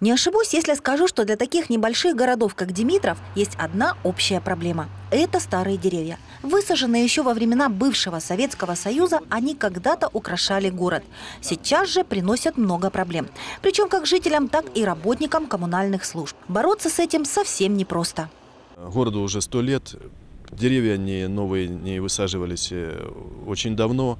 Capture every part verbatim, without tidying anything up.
Не ошибусь, если скажу, что для таких небольших городов, как Димитров, есть одна общая проблема. Это старые деревья. Высаженные еще во времена бывшего Советского Союза, они когда-то украшали город. Сейчас же приносят много проблем. Причем как жителям, так и работникам коммунальных служб. Бороться с этим совсем непросто. Городу уже сто лет. Деревья не новые не высаживались очень давно.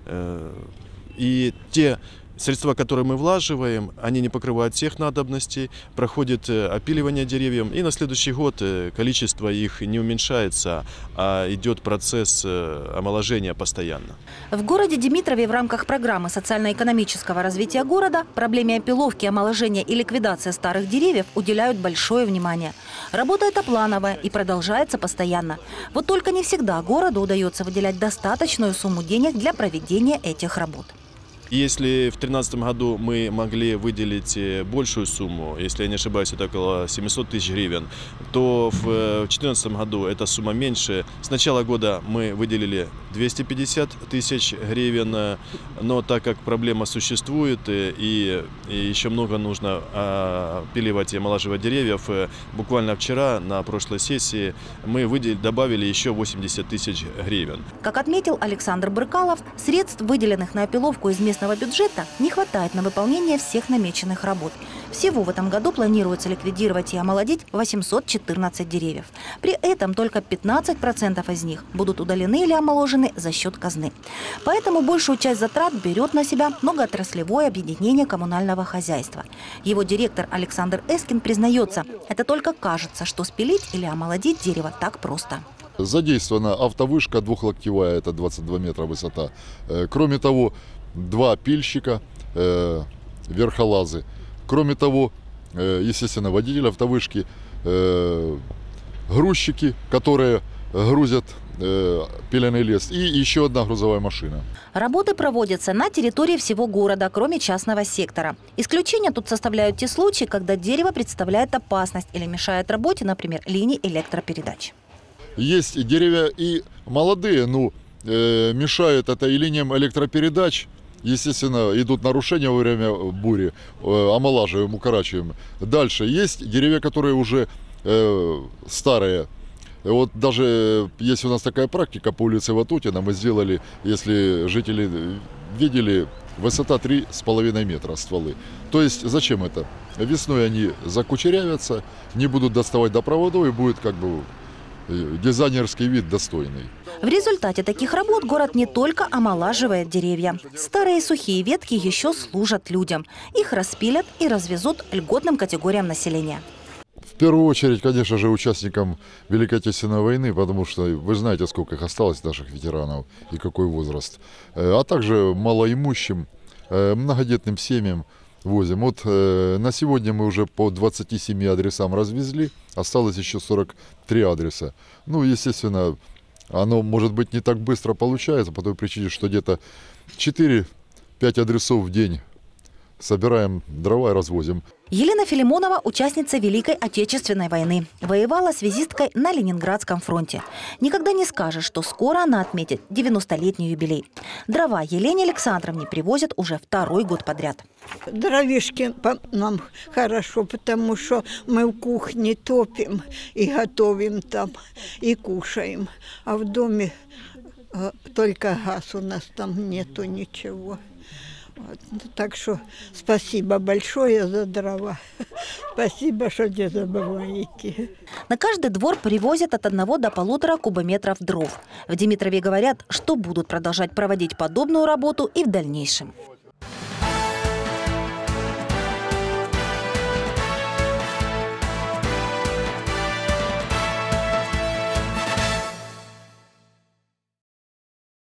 И те средства, которые мы влаживаем, они не покрывают всех надобностей, проходит опиливание деревьев, и на следующий год количество их не уменьшается, а идет процесс омоложения постоянно. В городе Димитрове в рамках программы социально-экономического развития города проблеме опиловки, омоложения и ликвидации старых деревьев уделяют большое внимание. Работа эта плановая и продолжается постоянно. Вот только не всегда городу удается выделять достаточную сумму денег для проведения этих работ. Если в две тысячи тринадцатом году мы могли выделить большую сумму, если я не ошибаюсь, это около семисот тысяч гривен, то в две тысячи четырнадцатом году эта сумма меньше. С начала года мы выделили двести пятьдесят тысяч гривен, но так как проблема существует и, и еще много нужно опиливать и омолаживать деревьев, буквально вчера на прошлой сессии мы выделили, добавили еще восемьдесят тысяч гривен. Как отметил Александр Брыкалов, средств, выделенных на опиловку из местного бюджета, не хватает на выполнение всех намеченных работ. Всего в этом году планируется ликвидировать и омолодить восемьсот четырнадцать деревьев. При этом только пятнадцать процентов из них будут удалены или омоложены за счет казны. Поэтому большую часть затрат берет на себя многоотраслевое объединение коммунального хозяйства. Его директор Александр Эскин признается, это только кажется, что спилить или омолодить дерево так просто. Задействована автовышка двухлоктевая, это двадцать два метра высота. Кроме того, два пильщика, э, верхолазы. Кроме того, э, естественно, водитель автовышки, э, грузчики, которые грузят э, пиленый лес, и еще одна грузовая машина. Работы проводятся на территории всего города, кроме частного сектора. Исключение тут составляют те случаи, когда дерево представляет опасность или мешает работе, например, линии электропередач. Есть деревья и молодые, ну, э, мешают это и линиям электропередач. Естественно, идут нарушения во время бури, э, омолаживаем, укорачиваем. Дальше есть деревья, которые уже э, старые. Вот даже есть у нас такая практика по улице Ватутина, мы сделали, если жители видели, высота три с половиной метра стволы. То есть зачем это? Весной они закучерявятся, не будут доставать до проводов и будет как бы дизайнерский вид достойный. В результате таких работ город не только омолаживает деревья. Старые сухие ветки еще служат людям. Их распилят и развезут льготным категориям населения. В первую очередь, конечно же, участникам Великой Отечественной войны, потому что вы знаете, сколько их осталось, наших ветеранов, и какой возраст. А также малоимущим, многодетным семьям возим. Вот э, на сегодня мы уже по двадцати семи адресам развезли, осталось еще сорок три адреса. Ну, естественно, оно, может быть, не так быстро получается, по той причине, что где-то четыре-пять адресов в день собираем дрова и развозим. Елена Филимонова – участница Великой Отечественной войны. Воевала связисткой на Ленинградском фронте. Никогда не скажешь, что скоро она отметит девяностолетний юбилей. Дрова Елене Александровне привозят уже второй год подряд. Дровишки нам хорошо, потому что мы в кухне топим и готовим там, и кушаем. А в доме только газ, у нас там нету ничего. Вот. Так что спасибо большое за дрова. Спасибо, что не забываете. На каждый двор привозят от одного до полутора кубометров дров. В Димитрове говорят, что будут продолжать проводить подобную работу и в дальнейшем.